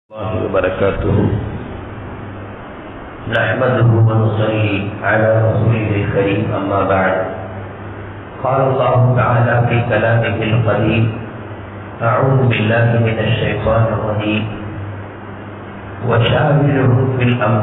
الله وبركاته. نحمده ونصلي على رسوله الكريم أما بعد. قال الله تعالى في كلامه القديم: أعوذ بالله من الشيطان الرجيم وشاورهم في الأمر.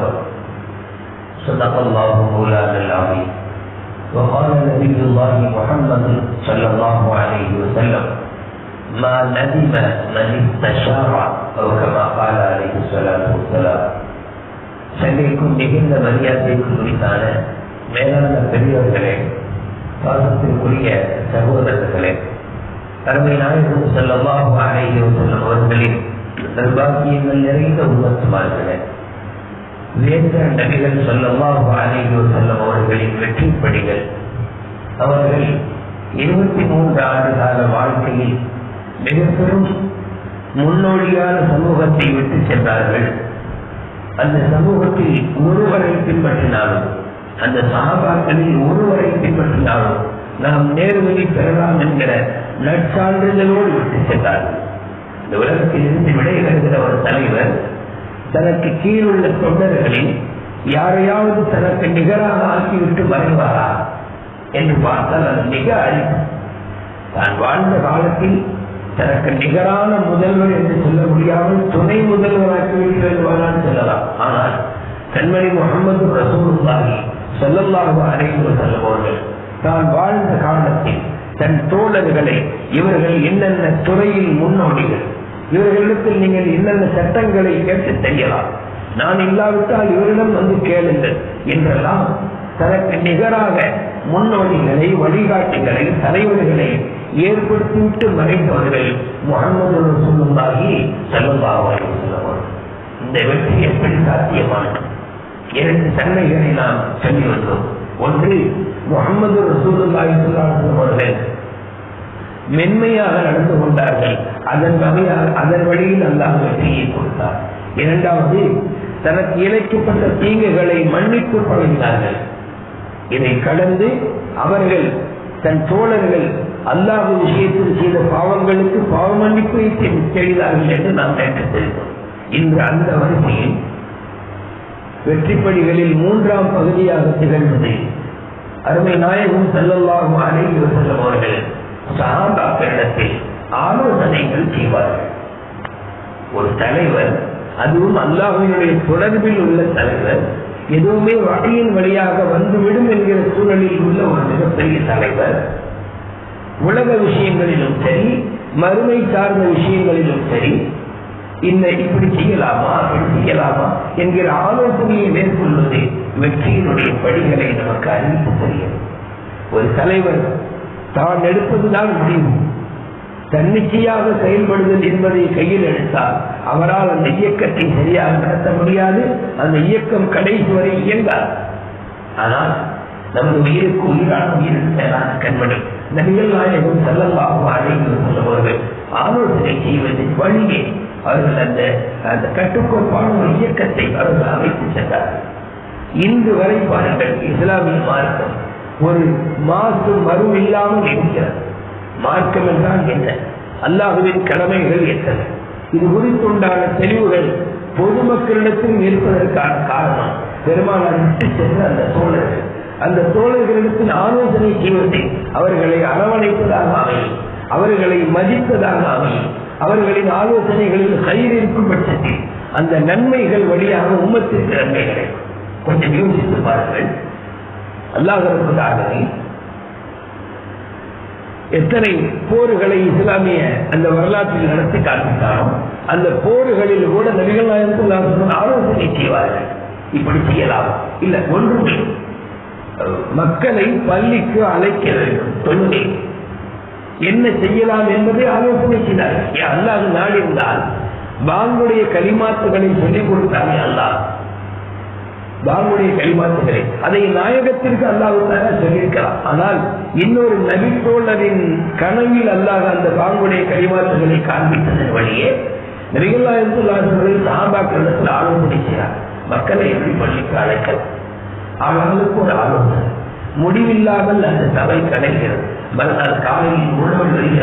صدق الله مولانا العظيم. وقال نبي الله محمد صلى الله عليه وسلم: ما ندم من استشار أو كما قال عليه الصلاة والسلام. சங்கைக்கும் மிகுந்த மரியாதைக்கு குறித்தான மேலான பெரியவர்களே, பாசத்திற்குரிய சகோதரர்களே, அருமை நாயகம் ஸல்லல்லாஹு அலைஹி வஸல்லம் அவர்களின் நற்பாக்கியங்கள் நிறைந்த உம்மத்துமார்களே, வேத நபிகள் ஸல்லல்லாஹு அலைஹி வஸல்லம் அவர்களின் வெற்றிப்படிகள். அவர்கள் 23 ஆண்டு கால வாழ்க்கையில் மிக பெரும் முன்னோடியான சமூகத்தை விட்டு சென்றார்கள். அந்த சமூகத்தில் ஒருவரை பின்பற்றினாலும், அந்த சஹாபாக்களில் ஒருவரை பின்பற்றினாலும் நாம் நேர்வழி பெறலாம் என்கிற நற்சான்றிதழோடு விட்டு சென்றார்கள். இந்த உலகத்தில் இருந்து விடைபெறுகிற ஒரு தலைவர் தனக்கு கீழுள்ள தொண்டர்களில் யாரையாவது தனக்கு நிகராக ஆக்கிவிட்டு மறைவாரா என்று பார்த்தால் அது மிக அரிது. தான் வாழ்ந்த காலத்தில் தனக்கு நிகரான முதல்வர் என்று சொல்ல முடியாமல் துணை முதல்வராக்கிவிட்டு வருவாரான்னு சொல்லலாம். ஆனால் கண்மணி முஹம்மது ரசூலுல்லாஹி ஸல்லல்லாஹு அலைஹி வஸல்லம் அவர்கள் தான் வாழ்ந்த காலத்தில் தன் தோழர்களை, இவர்கள் என்னென்ன துறையில் முன்னோடிகள், இவர்களிடத்தில் நீங்கள் என்னென்ன சட்டங்களை கேட்டு செய்யலாம், நான் இல்லாவிட்டால் இவரிடம் வந்து கேளுங்கள் என்றெல்லாம் தனக்கு நிகராக முன்னோடிகளை, வழிகாட்டிகளை, தலைவர்களை ஏற்படுத்திவிட்டு மறைந்தவர்கள் முஹம்மது ரசூலுல்லாஹி ஸல்லல்லாஹு அலைஹி வஸல்லம். இந்த வெற்றி எப்படி சாத்தியமானது? 2 தன்மைகளை நாம் சொல்லி வந்தோம். ஒன்று, முஹம்மது ரசூலுல்லாஹி ஸல்லல்லாஹு அலைஹி வஸல்லம் அவர்கள் மென்மையாக நடந்து கொண்டார்கள். அதன் வழியில் அல்லாஹ் வெற்றியை கொடுத்தார். இரண்டாவது, தனக்கு இழைக்கப்பட்ட தீங்குகளை மன்னிப்பு பழகினார்கள். இதை கடந்து அவர்கள் தன் தோழர்கள் அல்லாஹ் விஷயத்தில் செய்த பாவங்களுக்கு பாவ மன்னிப்பை செய்தார்கள் என்று நாம் நேற்று தெரிந்தோம். இன்று அந்த வரிசையில் வெற்றிப்படிகளில் 3ஆம் பகுதியாக திகழ்வது அருமை நாயகம் ஸல்லல்லாஹு அலைஹி வஸல்லம் அவர்கள் சஹாபாக்களிடத்தில் ஆலோசனைகள் செய்வார்கள். ஒரு தலைவர், அதுவும் அல்லாஹ்வினுடைய தொடர்பில் உள்ள தலைவர், எதுவுமே வகையின் வழியாக வந்துவிடும் என்கிற சூழலில் உள்ள ஒரு மிகப்பெரிய தலைவர், உலக விஷயங்களிலும் சரி, மறுமை சார்ந்த விஷயங்களிலும் சரி, இப்படி செய்யலாமா, அப்படி செய்யலாமா என்கிற ஆலோசனையை மேற்கொள்வது வெற்றியினுடைய படிகளை நமக்கு அறிவித்து தெரியும். ஒரு தலைவர் தான் எடுப்பதுதான் முடிவு, தன்னிச்சையாக செயல்படுதல் என்பதை கையில் எடுத்தால் அவரால் அந்த இயக்கத்தை சரியாக நடத்த முடியாது. அந்த இயக்கம் கடைசி வரை இயங்காது. ஆனால் நமது உயிருக்கு உயிரான உயிரிழந்தான கண்மணி நபிகள் நாயகம் ஸல்லல்லாஹு அலைஹி வஸல்லம் அவர்கள் ஆலோசனை செய்வதன் வழியே அவர்கள் அந்த கட்டுக்கோப்பான ஒரு இயக்கத்தை அவர்கள் அமைத்து சென்றார்கள். இன்று வரை பாருங்கள், இஸ்லாமிய மார்க்கம் ஒரு மாசு மறு இல்லாமல் இருக்கிறது. மார்க்கம் என்றால் என்ன, அல்லாஹ்வின் கடமைகள் எத்தனை, இது குறித்துண்டான தெளிவுகள் பொதுமக்களிடத்தில் இருப்பதற்கான காரணம் பெருமானார் விட்டு சென்ற அந்த தோழர்களிடத்தில் ஆலோசனை செய்வதை அவர்களை அரவணைப்பதாக அமையும், அவர்களை மதிப்பதாக அமையும். அவர்களின் ஆலோசனைகளில் கயிறு இருக்கும் பட்சத்தில் அந்த நன்மைகள் வழியாக உம்மத்திற்கு நன்மைகளை கொஞ்சம் யோசித்து பாருங்கள். அல்லாஹ் ரப்பல் ஆலமீன் எத்தனை போர்களை இஸ்லாமிய அந்த வரலாற்றில் நடத்தி காண்பித்தாலும் அந்த போர்களில் கூட நபிகள் நாயகம் ஆலோசனை செய்வார்கள். இப்படி செய்யலாம், இல்ல ஒன்றுமே, மக்களை பள்ளிக்கு அழைக்க வேண்டும், தொழுகை என்ன செய்யலாம் என்பதை ஆலோசனை செய்தார்கள். அல்லாஹ் நாடிருந்தால் பாங்குடைய கலிமாத்துகளை சொல்லிக் கொடுத்தாங்க. அல்லாஹ் பாங்குடைய கலிமாத்துகளை அதை நாயகத்திற்கு அல்லாஹ்வுக்காக சொல்லியிருக்கலாம். ஆனால் இன்னொரு நபி தோழரின் கனவில் அல்லாஹ் அந்த பாங்குடைய கலிமாத்துகளை காண்பித்ததன் வழியே நபிகள் நாயகம் ஸல்லல்லாஹு அலைஹி வஸல்லம் சஹாபாக்களிடத்தில் ஆலோசனை செய்கிறார். மக்களை எப்படி பள்ளிக்கு அழைக்கலாம், அவர்களுக்கு ஒரு ஆலோசனை. முடிவில்லாமல் அந்த சபை கிடைக்கிறது. மறுநாள் காலையில் உணவு வருகிறார்.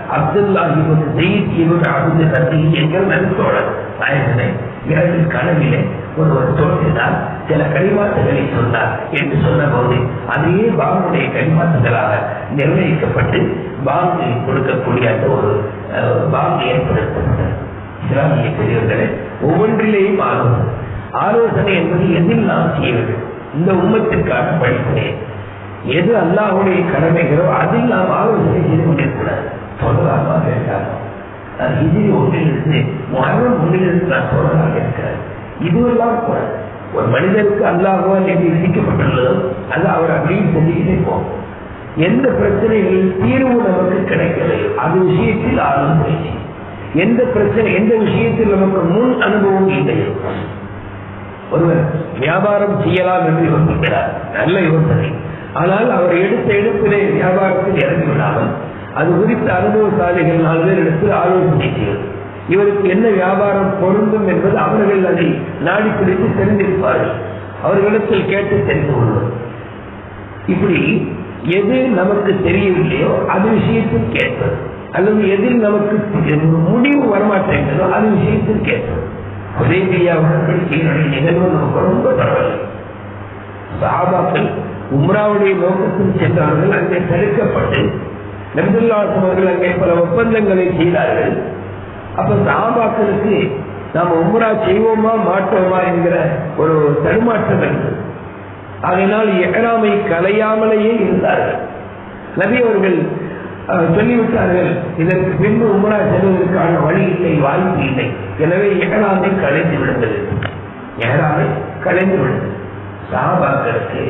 அப்துல்லாஹ் இப்னு ஸைத் இப்னு அப்துல் ரஹீம் என்கிற நபித்தோழர் நாயகனே இரவில் கனவிலே ஒருவர் தோன்றினார், சில கலிமாத்துகளை சொன்னார் என்று சொன்ன போது அதையே பாங்குடைய கலிமாத்துகளாக நிர்ணயிக்கப்பட்டு பாங்கு கொடுக்கக்கூடிய அந்த ஒரு பாங்கு ஏற்படுத்தப்பட்டது. இஸ்லாமிய பெரியவர்களே, ஒவ்வொன்றிலேயும் ஆலோசனை என்பது எதில் நாம் செய்ய வேண்டும். இந்த உம்மத்திற்கான படிப்பினை எது அல்லாஹ்வுடைய கடமைகளோ அதில் நாம் ஆலோசனை செய்து கொண்டிருக்கிறார். சொல்லலாமா கேட்டாலும் நான் ஹிஜ்ரி 1 முஹர்ரம் 1 நான் சொல்லலாம் இருக்கிறேன். இதுவெல்லாம் கூட ஒரு மனிதனுக்கு அல்லாஹ்வால் என்று விதிக்கப்பட்டுள்ளதோ அது அவர் அப்படியே செஞ்சுக்கிட்டே போகும். எந்த பிரச்சனைகளில் தீர்வு நமக்கு கிடைக்கலையோ அது விஷயத்தில் ஆலோசனை செய்யும். எந்த பிரச்சனை எந்த விஷயத்தில் நமக்கு முன் அனுபவம் இல்லையோ, ஒருவர் வியாபாரம் செய்யலாம் என்று யோசிக்கிறார், நல்ல யோசனை. ஆனால் அவர் எடுத்த எடுப்பிலே வியாபாரத்தில் இறங்கிவிடாமல் அது குறித்த அனுபவசாலிகள் 4 பேர் எடுத்து ஆலோசனை செய்வது. இவருக்கு என்ன வியாபாரம் பொருந்தும் என்பது அவர்கள் அதை நாடி பிடித்து தெரிந்திருப்பார்கள். அவர்களிடத்தில் கேட்டு தெரிந்து கொள்வது. இப்படி எது நமக்கு தெரியவில்லையோ அது விஷயத்தில் கேட்பது, அல்லது எதில் நமக்கு முடிவு வரமாட்டேங்கிறதோ அது விஷயத்தில் கேட்பது. ஹுதைபியா உடன்படிக்கையினுடைய நிகழ்வு நமக்கு ரொம்ப பரவாயில்லை. சஹாபாக்கள் உம்ராவுடைய நோக்கத்தில் சென்றவர்கள் அங்கே தடுக்கப்பட்டு நபிஸல்லல்லாஹு அவர்கள் அங்கே பல ஒப்பந்தங்களை செய்தார்கள். அப்ப சஹாபாக்களுக்கு நாம் உம்ரா செய்வோமா மாட்டோமா என்கிற ஒரு தடுமாற்றம் இருந்தது. அதனால் இஹ்ராமை கலையாமலேயே இருந்தார்கள். நபி அவர்கள் சொல்லிவிட்டார்கள், இதற்கு பின்பு உம்ரா செல்வதற்கான வழி இல்லை, வாய்ப்பு இல்லை. எனவே இஹ்ராமை கலைந்து விடுங்கள், இஹ்ராமை கலைந்து விடுங்கள். சஹாபாக்களுக்கு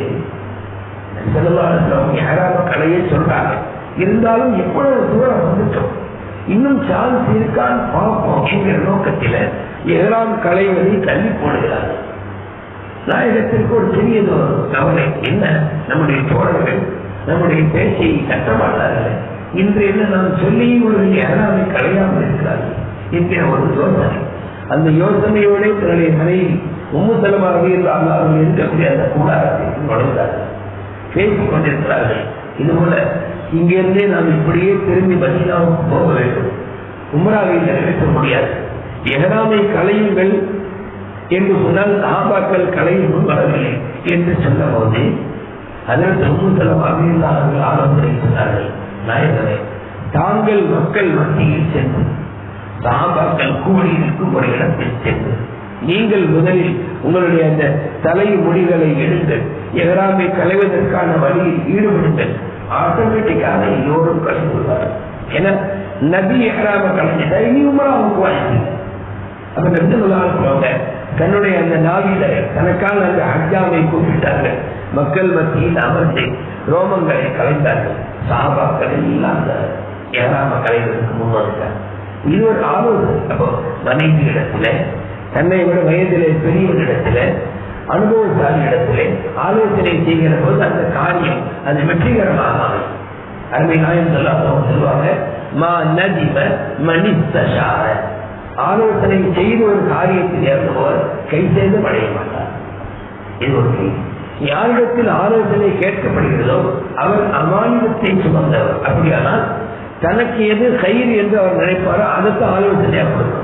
இஹ்ராமை கலைய சொல்றாங்க. இருந்தாலும் எவ்வளவு தூரம் வந்துட்டோம், இன்னும் சான்ஸ் இருக்கான்னு பார்ப்போம் என்கிற நோக்கத்தில் இஹ்ராம் கலைவதை தள்ளி போடுகிறார்கள். நாயகத்திற்கு ஒரு சிறியது கவலை, என்ன நம்முடைய தோழர்கள் நம்முடைய பேச்சை கட்டமாட்டார்கள், இன்று என்ன நாம் சொல்லி ஒரு இஹ்ராமை கலையாமல் இருக்கிறார்கள் என்கிற ஒரு யோசனை. அந்த யோசனையோட தன்னுடைய மனைவி உம்மு சலமா ரலியல்லாஹு அன்ஹா அவர்கள் இருக்கக்கூடிய அந்த கூடாரத்தில் நுழைந்தார்கள், பேசிக் கொண்டிருக்கிறார்கள். இதுபோல இங்கிருந்தே நாம் இப்படியே திரும்பி மதீனாவுக்கு போக வேண்டும், உம்ராவை நிறைவேற்ற முடியாது, இஹ்ராமை கலையுங்கள் என்று சொன்னால் சஹாபாக்கள் கலையும் வரவில்லை என்று சொன்ன போது அதற்கு உம்மு சலமா ரலியல்லாஹு அன்ஹா ஆலோசனை சொன்னார்கள், நாயகனே தாங்கள் மக்கள் மத்தியில் சென்று சஹாபாக்கள் கூடி இருக்கும் ஒரு இடத்தில் சென்று நீங்கள் முதலில் உங்களுடைய அந்த தலை முடிகளை எடுங்கள், இஹ்ராமை கலைவதற்கான வழியில் ஈடுபடுங்கள். ஆட்டோமேட்டிக்காக எல்லோரும் கலந்துள்ளார்கள். ஏன்னா நபி இஹ்ராமை கலைஞ்சிட்டா இனி உம்ராவுக்கு வாய்ப்பு. அப்ப நபிஸல்லல்லாஹு தன்னுடைய அந்த நாவில தனக்கான அந்த ஹஜ்ஜாமை கூப்பிட்டார்கள். மக்கள் மத்தியில் அமர்ந்து ரோமங்களை கலைந்தார்கள். சஹாபாக்கள் எல்லாம் அந்த இஹ்ராமை கலைவதற்கு முன்வந்தார். இது ஒரு ஆலோசனை. அப்போ மனைவி இடத்துல, தன்னை விட வயதிலே பெரியவரிடத்துல, அனுபவசாலி இடத்திலே ஆலோசனை செய்கிற போது அந்த காரியம் அது வெற்றிகரமாக அமையும். அருமை நாயகம் ஸல்லல்லாஹு சொல்லுவாங்க, மா நஜிப மனிஸ்தஷார, ஆலோசனை செய்து ஒரு காரியத்தில் இறங்குபவர் கை செய்து அடைய மாட்டார். இது ஒரு கை. யாரிடத்தில் ஆலோசனை கேட்கப்படுகிறதோ அவர் அமானிதத்தை சுமந்தவர். அப்படியானால் தனக்கு எது கயிறு என்று அவர் நினைப்பாரோ அதற்கு ஆலோசனையாக கொடுக்கும்.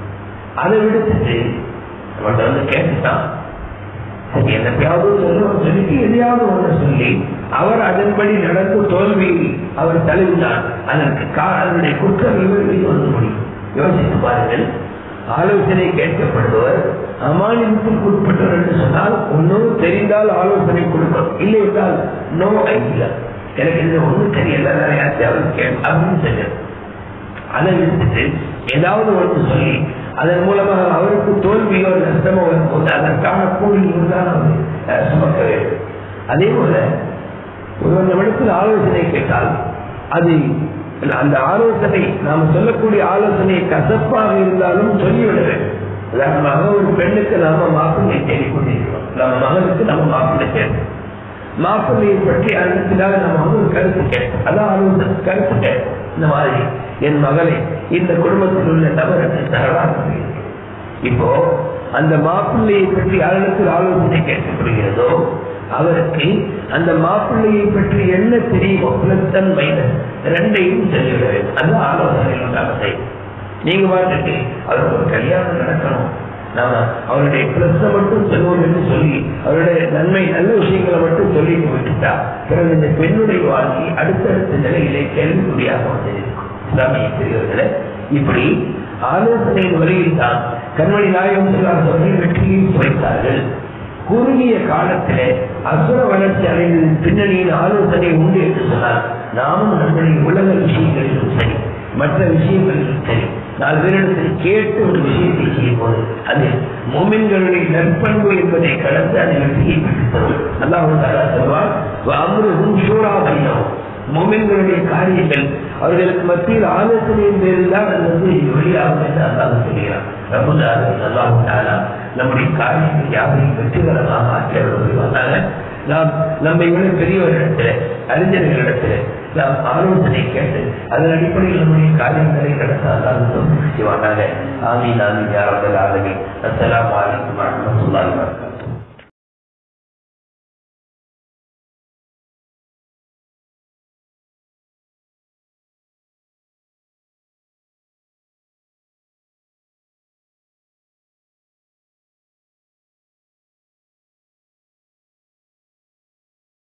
அதை விடுத்துட்டு அவன் வந்து கேட்டுட்டான், சரி என்னையாவது சொல்லுவோம் சொல்லிட்டு எதையாவது ஒன்று சொல்லி அவர் அதன்படி நடந்து தோல்வியில் அவர் தழுவினார், அதற்கு அதனுடைய குற்றம் இவர் மீது வந்து முடியும். யோசித்து பாருங்கள், ஆலோசனை கேட்கப்படுபவர் அமானிதத்திற்கு உட்பட்டவர் என்று சொன்னால் ஒன்றும் தெரிந்தால் ஆலோசனை கொடுக்கும், இல்லை என்றால் நோ ஐடியா, எனக்கு இந்த ஒன்றும் தெரியல நிறையாச்சும் அப்படின்னு சொல்லு. அதை விடுத்துட்டு ஏதாவது ஒன்று சொல்லி அதன் மூலமாக அவருக்கு தோல்வியோ நஷ்டமோ வரும்போது அதற்கான கூலியை தான் அவர் சுமக்க வேண்டும். அதே போல ஒரு இடத்தில் ஆலோசனை கேட்டால் அது அந்த ஆலோசனை நாம் சொல்லக்கூடிய ஆலோசனை கசப்பாக இருந்தாலும் சொல்லிவிட வேண்டும். உதாரணமாக ஒரு பெண்ணுக்கு நாம மாப்பிள்ளை தேடிக்கொண்டிருக்கிறோம், நம்ம மகனுக்கு நம்ம மாப்பிள்ளை தேடும், மாப்பிள்ளையை பற்றி அடுத்ததாக நம்ம ஒரு கருத்து கேட்போம். அதான் ஆலோசனை கருத்து கேட்போம். இந்த மாதிரி என் மகளை இந்த குடும்பத்தில் உள்ள நபருக்கு தரலாம். இப்போ அந்த மாப்பிள்ளையை பற்றி யாரிடத்தில் ஆலோசனை கேட்கப்படுகிறதோ அவருக்கு அந்த மாப்பிள்ளையை பற்றி என்ன தெரியுமோ பிளஸ் அண்ட் மைனஸ் ரெண்டையும் சொல்லிவிட வேண்டும். அந்த ஆலோசனை உண்டாக நீங்க பார்த்துட்டு அவருக்கு ஒரு கல்யாணம் நடக்கணும், நாம அவருடைய பிளஸை மட்டும் சொல்லுவோம் என்று சொல்லி அவருடைய நன்மை நல்ல விஷயங்களை மட்டும் சொல்லிட்டு விட்டுட்டா பிறகு இந்த பெண்ணுடைய வாழ்க்கை அடுத்தடுத்த நிலையிலே கேள்விக்குறியாக வந்திருக்கும். இஸ்லாமிய பெரியவர்களே, இப்படி ஆலோசனையின் வழியில் தான் கண்மணி நாயகம் அவர்கள் வெற்றியை சுவைத்தார்கள். குறுகிய காலத்திலே அசுர வளர்ச்சி அடைந்ததின் பின்னணியின் ஆலோசனை உண்டு என்று சொன்னால் நாமும் நம்முடைய உலக விஷயங்களிலும் சரி மற்ற விஷயங்களிலும் சரி 4 பேரிடத்தில் கேட்டு ஒரு விஷயத்தை செய்யும் போது அது மோமின்களுடைய நற்பண்பு என்பதை கடந்து அதை வெற்றியை பெற்றுத்தரும். அல்லாஹ் தஆலா சொல்வார், அம்ருஹும் ஷூரா பைனஹும், மோமின்களுடைய காரியங்கள் அவர்களுக்கு மத்தியில் ஆலோசனையின் பேரில் தான் அது வெளியாகும் என்று அல்லாஹ் சொல்கிறார். ரப்பல் ஆலமீன் அல்லாஹ் தஆலா நம்முடைய காரியங்கள் யாவையும் வெற்றிகரமாக ஆக்கியவர்கள் வந்தாங்க. நாம் நம்மை விட பெரியவர்களிடத்தில் அறிஞர்களிடத்தில் நாம் ஆலோசனை கேட்டு அதன் அடிப்படையில் நம்முடைய காரியங்களை நடத்த செய்வாங்க. ஆமீன் ஆமீன் யா ரப்பல் ஆலமீன். அஸ்ஸலாமு அலைக்கும் வரஹ்மத்துல்லாஹி வபரகாத்துஹு.